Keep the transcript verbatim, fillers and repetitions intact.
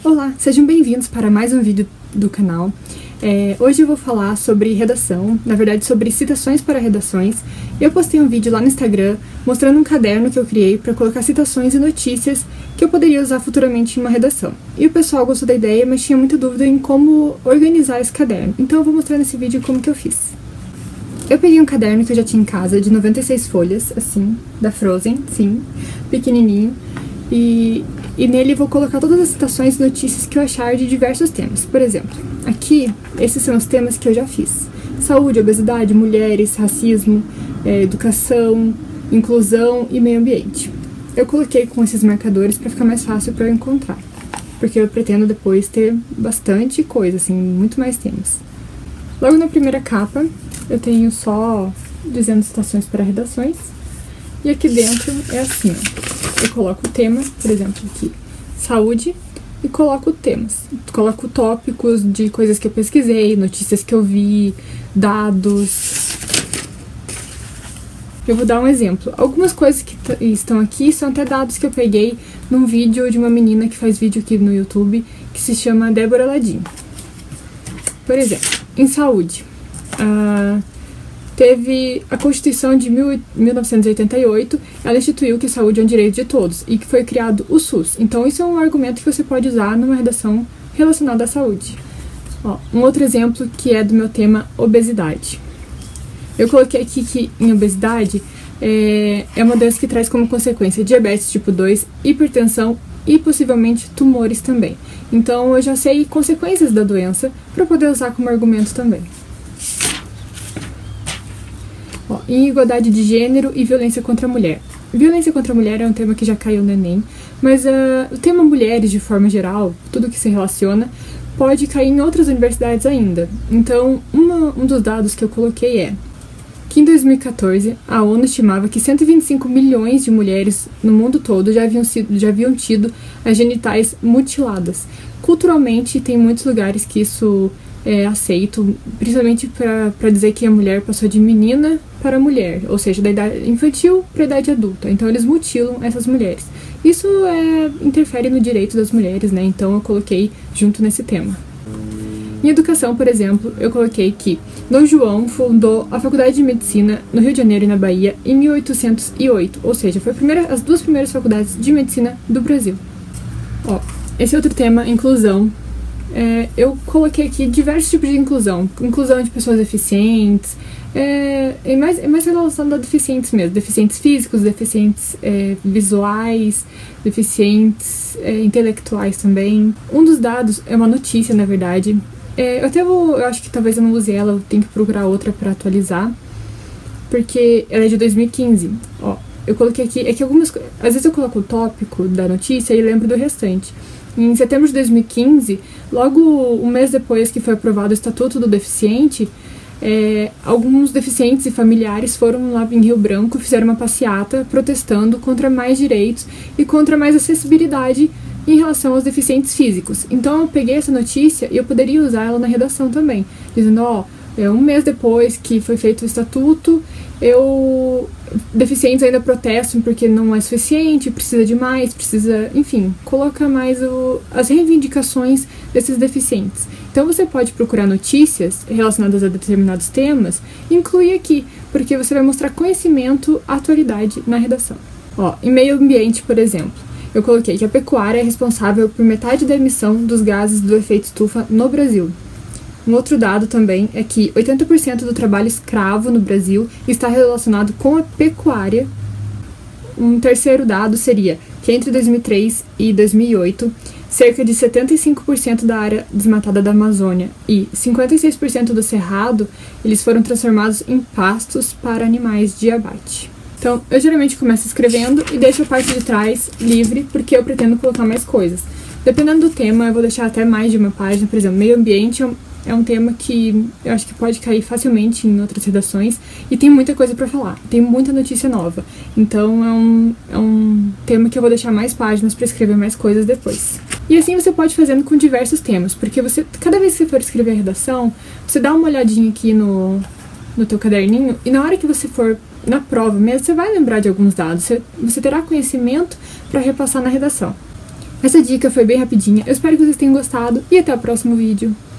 Olá, sejam bem-vindos para mais um vídeo do canal. É, hoje eu vou falar sobre redação, na verdade sobre citações para redações. Eu postei um vídeo lá no Instagram mostrando um caderno que eu criei para colocar citações e notícias que eu poderia usar futuramente em uma redação. E o pessoal gostou da ideia, mas tinha muita dúvida em como organizar esse caderno, então eu vou mostrar nesse vídeo como que eu fiz. Eu peguei um caderno que eu já tinha em casa, de noventa e seis folhas, assim, da Frozen, sim, pequenininho, e... E nele eu vou colocar todas as citações e notícias que eu achar de diversos temas. Por exemplo, aqui, esses são os temas que eu já fiz. Saúde, obesidade, mulheres, racismo, é, educação, inclusão e meio ambiente. Eu coloquei com esses marcadores para ficar mais fácil para eu encontrar. Porque eu pretendo depois ter bastante coisa, assim, muito mais temas. Logo na primeira capa, eu tenho só dizendo citações para redações. E aqui dentro é assim, ó. Eu coloco o tema, por exemplo, aqui, saúde, e coloco temas. Coloco tópicos de coisas que eu pesquisei, notícias que eu vi, dados. Eu vou dar um exemplo. Algumas coisas que estão aqui são até dados que eu peguei num vídeo de uma menina que faz vídeo aqui no YouTube, que se chama Débora Ladinho. Por exemplo, em saúde. Uh, Teve a Constituição de mil novecentos e oitenta e oito, ela instituiu que saúde é um direito de todos e que foi criado o SUS. Então isso é um argumento que você pode usar numa redação relacionada à saúde. Ó, um outro exemplo que é do meu tema obesidade. Eu coloquei aqui que em obesidade é, é uma doença que traz como consequência diabetes tipo dois, hipertensão e possivelmente tumores também. Então eu já sei consequências da doença para poder usar como argumento também. Ó, em igualdade de gênero e violência contra a mulher. Violência contra a mulher é um tema que já caiu no Enem, mas uh, o tema mulheres, de forma geral, tudo que se relaciona, pode cair em outras universidades ainda. Então, uma, um dos dados que eu coloquei é que em dois mil e quatorze, a ONU estimava que cento e vinte e cinco milhões de mulheres no mundo todo já haviam, sido, já haviam tido as genitais mutiladas. Culturalmente, tem muitos lugares que isso é aceito, principalmente para dizer que a mulher passou de menina para mulher, ou seja, da idade infantil para a idade adulta. Então eles mutilam essas mulheres. Isso é, interfere no direito das mulheres, né? Então eu coloquei junto nesse tema. Em educação, por exemplo, eu coloquei que Dom João fundou a Faculdade de Medicina no Rio de Janeiro e na Bahia em mil oitocentos e oito, ou seja, foi a primeira, as duas primeiras faculdades de medicina do Brasil. Ó, esse outro tema, inclusão. É, eu coloquei aqui diversos tipos de inclusão. Inclusão de pessoas deficientes, é, é, mais, é mais relacionado a deficientes mesmo. Deficientes físicos, deficientes é, visuais, deficientes é, intelectuais também. Um dos dados é uma notícia, na verdade. É, eu até vou, eu acho que talvez eu não use ela, eu tenho que procurar outra para atualizar. Porque ela é de dois mil e quinze. Ó, eu coloquei aqui, é que algumas, às vezes eu coloco o tópico da notícia e lembro do restante. Em setembro de dois mil e quinze, logo um mês depois que foi aprovado o Estatuto do Deficiente, é, alguns deficientes e familiares foram lá em Rio Branco, fizeram uma passeata protestando contra mais direitos e contra mais acessibilidade em relação aos deficientes físicos. Então eu peguei essa notícia e eu poderia usar ela na redação também, dizendo, ó, é, um mês depois que foi feito o Estatuto, eu... deficientes ainda protestam porque não é suficiente, precisa de mais, precisa, enfim, coloca mais o, as reivindicações desses deficientes. Então você pode procurar notícias relacionadas a determinados temas e incluir aqui, porque você vai mostrar conhecimento, atualidade na redação. Ó, em meio ambiente, por exemplo, eu coloquei que a pecuária é responsável por metade da emissão dos gases do efeito estufa no Brasil. Um outro dado também é que oitenta por cento do trabalho escravo no Brasil está relacionado com a pecuária. Um terceiro dado seria que entre dois mil e três e dois mil e oito, cerca de setenta e cinco por cento da área desmatada da Amazônia e cinquenta e seis por cento do cerrado, eles foram transformados em pastos para animais de abate. Então, eu geralmente começo escrevendo e deixo a parte de trás livre, porque eu pretendo colocar mais coisas. Dependendo do tema, eu vou deixar até mais de uma página. Por exemplo, meio ambiente é um É um tema que eu acho que pode cair facilmente em outras redações e tem muita coisa pra falar, tem muita notícia nova. Então é um, é um tema que eu vou deixar mais páginas pra escrever mais coisas depois. E assim você pode ir fazendo com diversos temas, porque você, cada vez que você for escrever a redação, você dá uma olhadinha aqui no, no teu caderninho e na hora que você for na prova mesmo, você vai lembrar de alguns dados, você, você terá conhecimento pra repassar na redação. Essa dica foi bem rapidinha, eu espero que vocês tenham gostado e até o próximo vídeo.